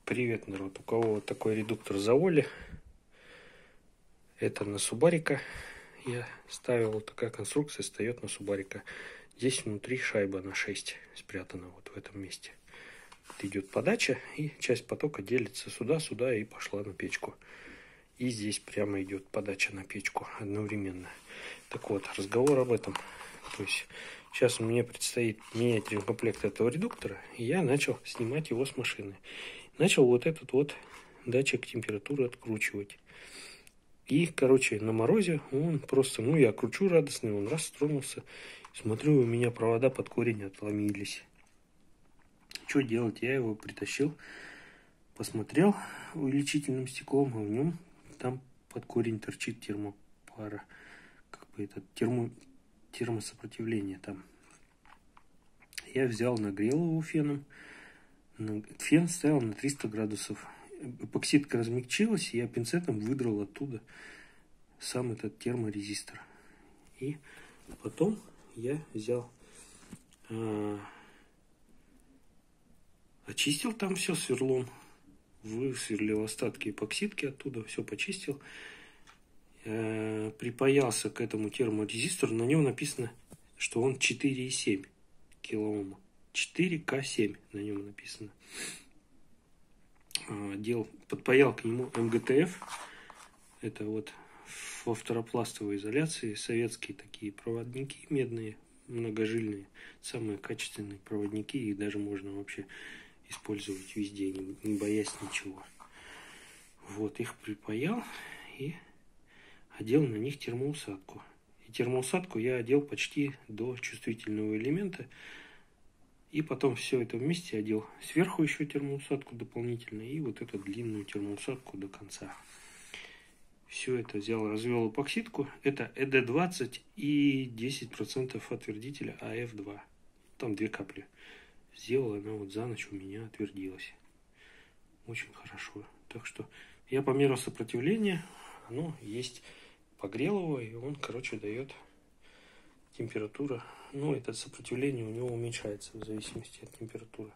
Привет, народ. У кого вот такой редуктор Заволи? Это на Субарика. Я ставил, вот такая конструкция стоит на Субарика. Здесь внутри шайба на 6 спрятана вот в этом месте. Вот идет подача, и часть потока делится сюда и пошла на печку. И здесь прямо идет подача на печку одновременно. Так вот, разговор об этом. То есть сейчас мне предстоит менять ремкомплект этого редуктора, и я начал снимать его с машины. Начал вот этот вот датчик температуры откручивать. И, короче, на морозе он просто, я кручу радостный, он раз тронулся. Смотрю, у меня провода под корень отломились. Что делать? Я его притащил, посмотрел увеличительным стеклом, а в нем там под корень торчит термопара. Как бы это термосопротивление там. Я взял, нагрел его феном. Фен ставил на 300 градусов. Эпоксидка размягчилась, и я пинцетом выдрал оттуда сам этот терморезистор. И потом я взял, очистил там все сверлом, высверлил остатки эпоксидки оттуда, все почистил. Припаялся к этому терморезистору, на нем написано, что он 4,7 килоома. 4К7 на нем написано. Подпаял к нему МГТФ. Это вот во фторопластовой изоляции советские такие проводники медные, многожильные, самые качественные проводники. Их даже можно вообще использовать везде, не боясь ничего. Вот, их припаял и одел на них термоусадку. И термоусадку я одел почти до чувствительного элемента. И потом все это вместе одел. Сверху еще термоусадку дополнительно. И вот эту длинную термоусадку до конца. Все это взял, развел эпоксидку. Это ЭД-20 и 10% отвердителя АФ2. Там 2 капли. Сделал, она вот за ночь у меня отвердилась. Очень хорошо. Так что я померил сопротивление. Оно есть. Погрел его, и он, дает температуру. Это сопротивление у него уменьшается в зависимости от температуры.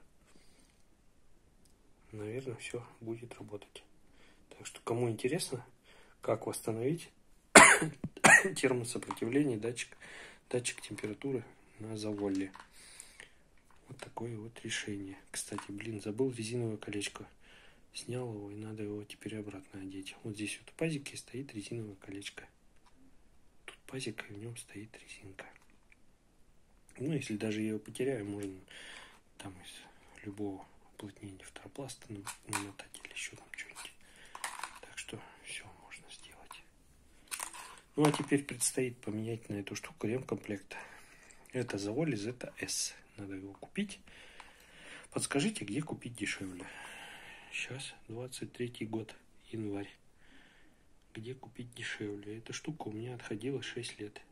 Наверное, все будет работать. Так что, кому интересно, как восстановить термосопротивление, датчик температуры на Заволе. Вот такое вот решение. Кстати, забыл резиновое колечко. Снял его, и надо его теперь обратно одеть. Вот здесь вот в пазике стоит резиновое колечко. Тут пазик, и в нем стоит резинка. Если даже я его потеряю, можно там из любого уплотнения фторопласта намотать или еще там что-нибудь. Так что все можно сделать. А теперь предстоит поменять на эту штуку ремкомплект. Это Заволи ZS. Надо его купить. Подскажите, где купить дешевле? Сейчас 23 год, январь. Где купить дешевле? Эта штука у меня отходила 6 лет.